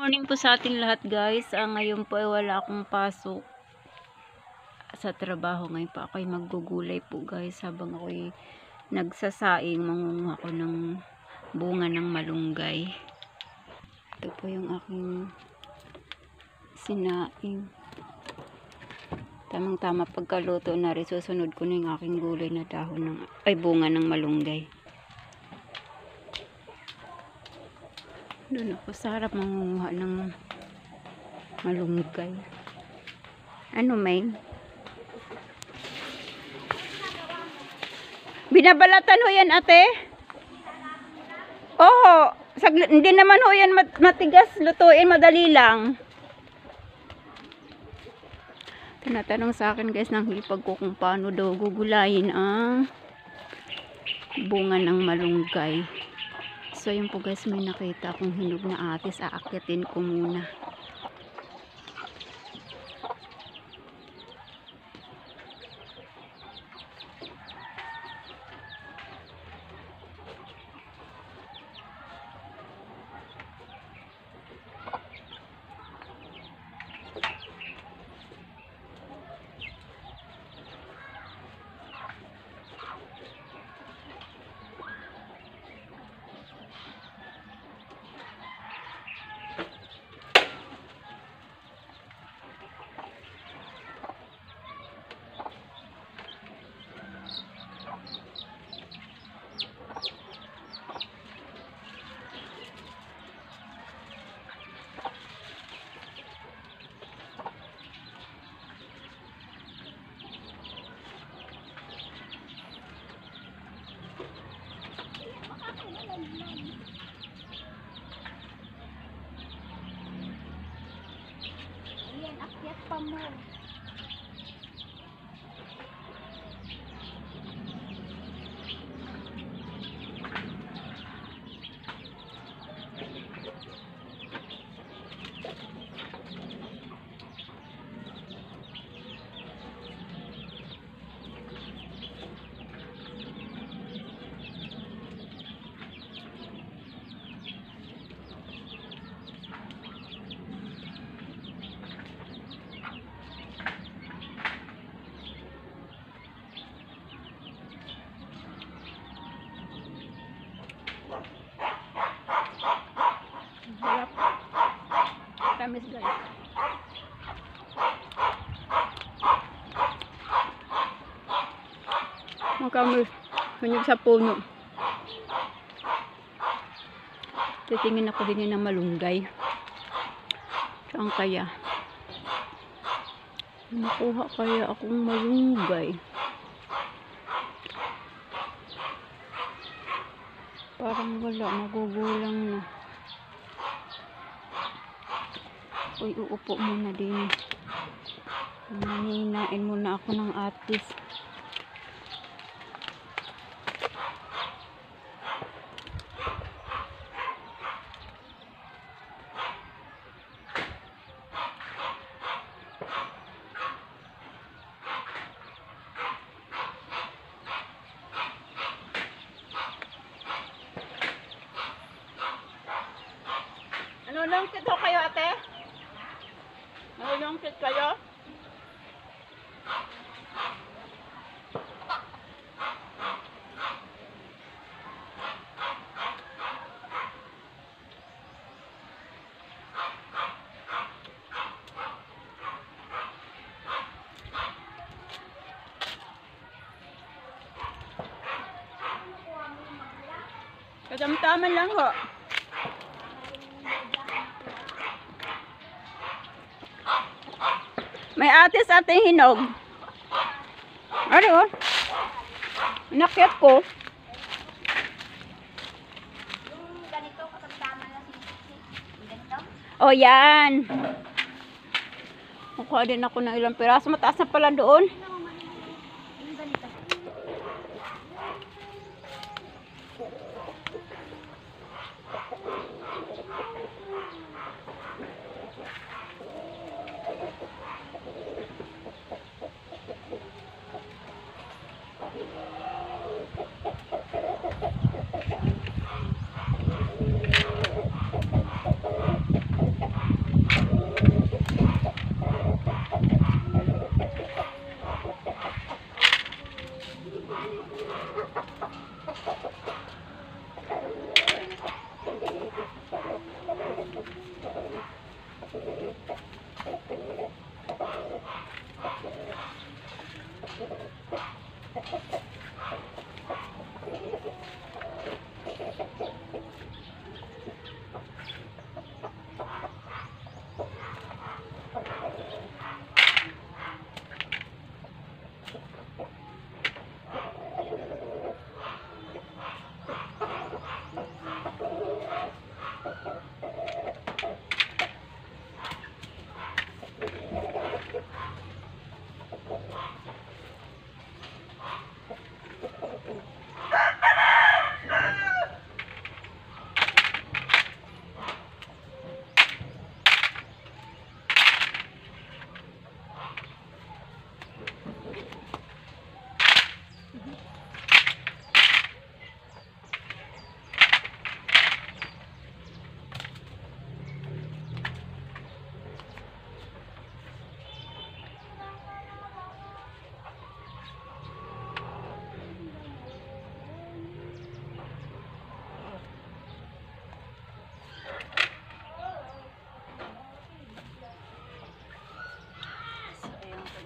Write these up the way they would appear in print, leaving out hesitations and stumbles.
Morning po sa ating lahat guys. Ngayon po ay wala akong pasok sa trabaho. Ngayon po ako ay maggugulay po guys. Habang ako ay nagsasaing, mangunguha ko ng bunga ng malunggay. Ito po yung aking sinaing. Tamang tama pagkaluto na rin. Susunod ko na yung aking gulay na dahon ay bunga ng malunggay. Doon ako sa harap mangunguha ng malunggay. Ano, May? Binabalatan ho yan, ate? Oo. Hindi naman ho yan matigas. Lutuin, madali lang. Tinatanong sa akin guys ng hipag ko kung paano daw gugulayin ang bunga ng malunggay. So yun po guys, may nakita akong hinog na atis, aakyatin ko muna. Ayan, akyat pa mo. Tamis guys. Makamis. Hunyog sa puno. Titingin ako din ng malunggay. Saan kaya? Makuha kaya akong malunggay? Parang wala. Magugulang na. Uy, uupo muna din. Hinain muna ako ng atis. Ano lang kito kayo, ate? Nalulungkit kayo? Katamtaman lang ho. May atis ating hinog. Ano? Nakyat ko. Yung ganito, kasama lang ganito? O yan. Kukuha din ako ng ilang piraso. Mataas na pala doon. Yung ganito.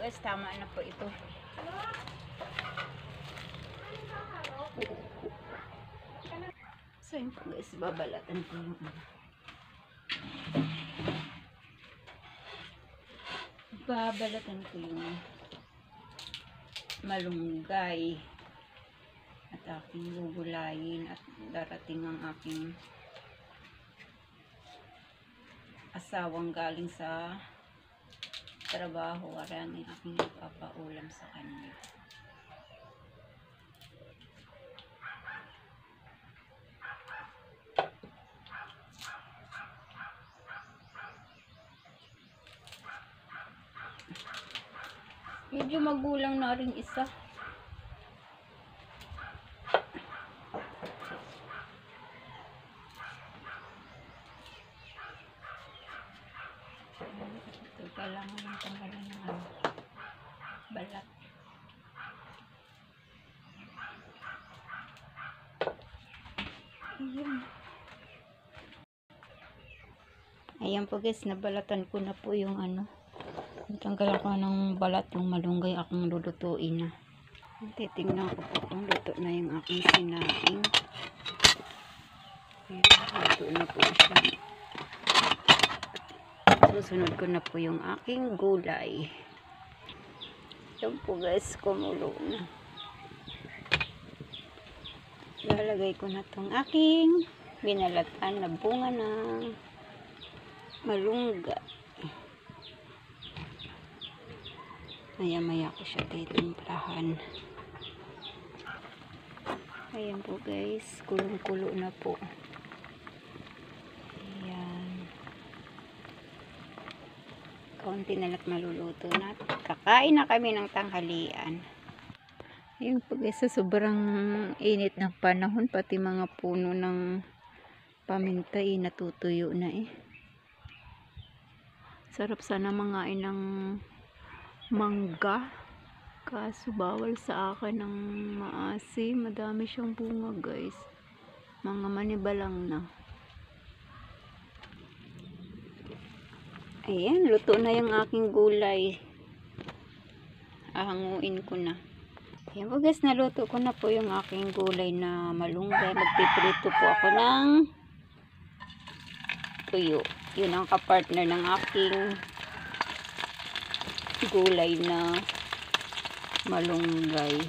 guys, tama na po ito. So yun po guys, babalatan ko yung malunggay at aking gugulayin at darating ang aking asawang galing sa trabaho. Maraming aking ipapaulam sa kanya. Medyo magulang na rin isa. Ito kailangan lang tanggalan ng balat. Ayan po guys, nabalatan ko na po yung tanggalan ko ng balat yung malunggay akong lulutuin na. Titingnan ko po kung luto na yung aking sinaing. Luto na po siya. Susunod ko na po yung aking gulay. Yan po guys, kumulo na. Lalagay ko na tong aking binalatan na bunga ng malunggay. Maya-maya ko siya titimplahan. Ayan po guys, kulong-kulo na po. Ayan. Kaunti na lang maluluto na. Kakain na kami ng tanghalian. Ayan po guys, sa sobrang init ng panahon, pati mga puno ng paminta natutuyo na eh. Sarap sana mangain ng mangga, kaso bawal sa akin ng maasim. Madami siyang bunga guys, mga maniba lang na. Ayan, luto na yung aking gulay. Ahanguin ko na. Ayan po guys, naluto ko na po yung aking gulay na malunggay. Magpiprito po ako ng tuyo. Yun ang kapartner ng aking gulay na malunggay.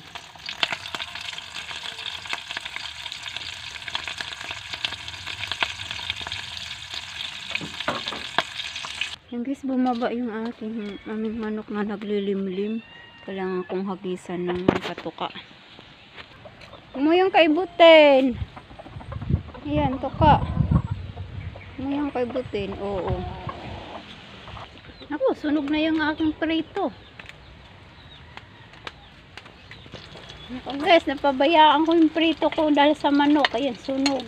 Yung guys, bumaba yung aming manok na naglilimlim. Kailangan kong hagisan ng katuka. Umuyang kaibutin. Ayan, tuka. Umuyang kaibutin. Oo. Ako, sunog na yung aking prito. Ako guys, napabayaan ko yung prito ko dahil sa manok. Ayan, sunog.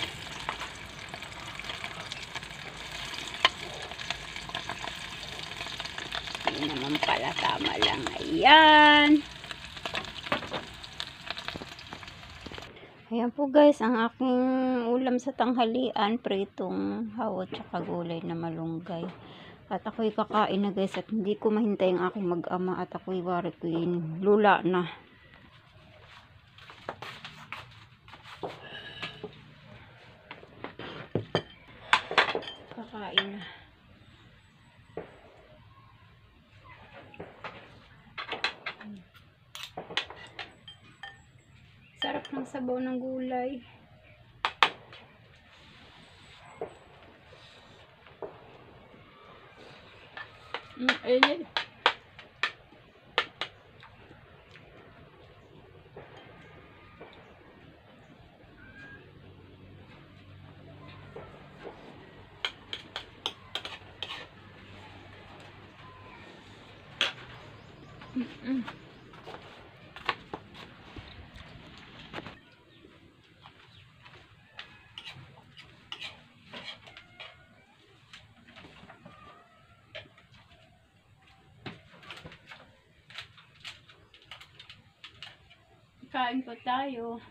Ayan naman pala, tama lang. Ayan. Ayan po guys, ang aking ulam sa tanghalian, pritong hawot tsaka gulay na malunggay. At ako'y kakain na guys, at hindi ko mahintay ang aking mag-ama at ako'y wari ko lula na. Kakain na. Sarap ng sabaw ng gulay. Ayun. Kain po tayo.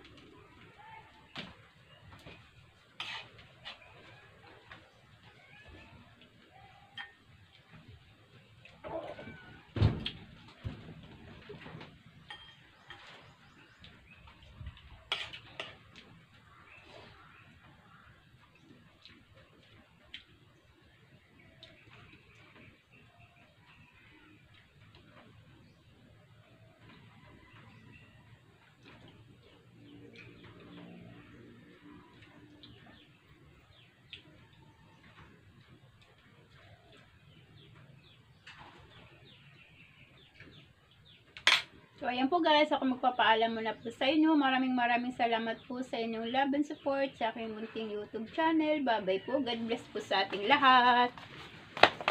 So, ayan po guys, ako magpapaalam muna po sa inyo. Maraming salamat po sa inyong love and support sa aking munting YouTube channel. Bye-bye po. God bless po sa ating lahat.